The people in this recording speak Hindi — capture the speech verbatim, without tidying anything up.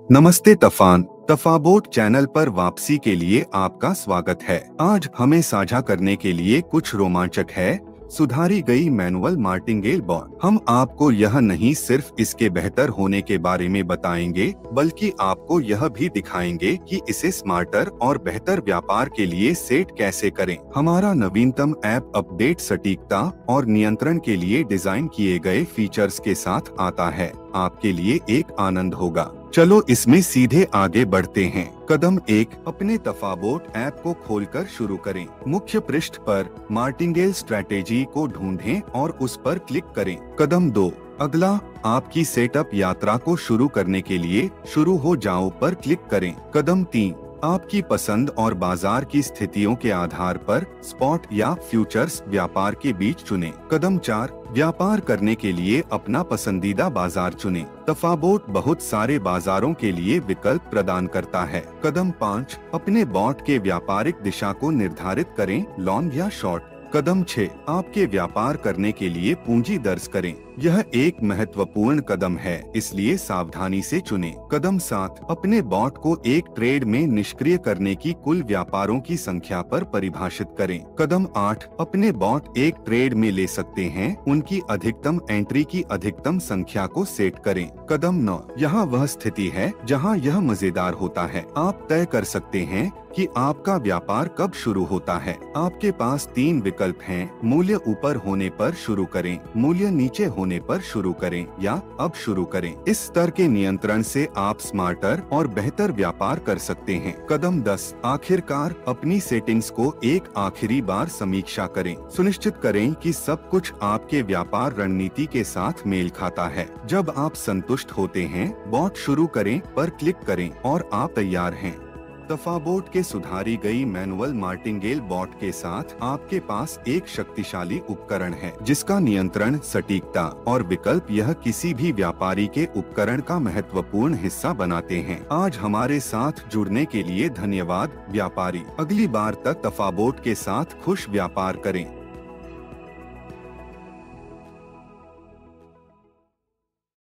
नमस्ते तफान। तफाबोट चैनल पर वापसी के लिए आपका स्वागत है। आज हमें साझा करने के लिए कुछ रोमांचक है सुधारी गई मैनुअल मार्टिंगेल बॉट। हम आपको यह नहीं सिर्फ इसके बेहतर होने के बारे में बताएंगे बल्कि आपको यह भी दिखाएंगे कि इसे स्मार्टर और बेहतर व्यापार के लिए सेट कैसे करें। हमारा नवीनतम ऐप अपडेट सटीकता और नियंत्रण के लिए डिजाइन किए गए फीचर्स के साथ आता है। आपके लिए एक आनंद होगा। चलो इसमें सीधे आगे बढ़ते हैं। कदम एक, अपने तफाबोट ऐप को खोलकर शुरू करें। मुख्य पृष्ठ पर मार्टिंगेल स्ट्रैटेजी को ढूंढें और उस पर क्लिक करें। कदम दो, अगला, आपकी सेटअप यात्रा को शुरू करने के लिए शुरू हो जाओ पर क्लिक करें। कदम तीन, आपकी पसंद और बाजार की स्थितियों के आधार पर स्पॉट या फ्यूचर्स व्यापार के बीच चुनें। कदम चार, व्यापार करने के लिए अपना पसंदीदा बाजार चुनें। तफाबोट बहुत सारे बाजारों के लिए विकल्प प्रदान करता है। कदम पाँच, अपने बॉट के व्यापारिक दिशा को निर्धारित करें, लॉन्ग या शॉर्ट। कदम छह, आपके व्यापार करने के लिए पूंजी दर्ज करें। यह एक महत्वपूर्ण कदम है, इसलिए सावधानी से चुनें। कदम सात, अपने बॉट को एक ट्रेड में निष्क्रिय करने की कुल व्यापारों की संख्या पर परिभाषित करें। कदम आठ, अपने बॉट एक ट्रेड में ले सकते हैं, उनकी अधिकतम एंट्री की अधिकतम संख्या को सेट करें। कदम नौ, यहाँ वह स्थिति है जहाँ यह मजेदार होता है। आप तय कर सकते हैं कि आपका व्यापार कब शुरू होता है। आपके पास तीन विकल्प हैं, मूल्य ऊपर होने पर शुरू करें, मूल्य नीचे होने पर शुरू करें या अब शुरू करें। इस स्तर के नियंत्रण से आप स्मार्टर और बेहतर व्यापार कर सकते हैं। कदम दस, आखिरकार अपनी सेटिंग्स को एक आखिरी बार समीक्षा करें। सुनिश्चित करें कि सब कुछ आपके व्यापार रणनीति के साथ मेल खाता है। जब आप संतुष्ट होते हैं, बॉट शुरू करें पर क्लिक करें और आप तैयार हैं। तफाबोट के सुधारी गई मैनुअल मार्टिंगेल बॉट के साथ आपके पास एक शक्तिशाली उपकरण है जिसका नियंत्रण, सटीकता और विकल्प यह किसी भी व्यापारी के उपकरण का महत्वपूर्ण हिस्सा बनाते हैं। आज हमारे साथ जुड़ने के लिए धन्यवाद व्यापारी। अगली बार तक तफाबोट के साथ खुश व्यापार करें।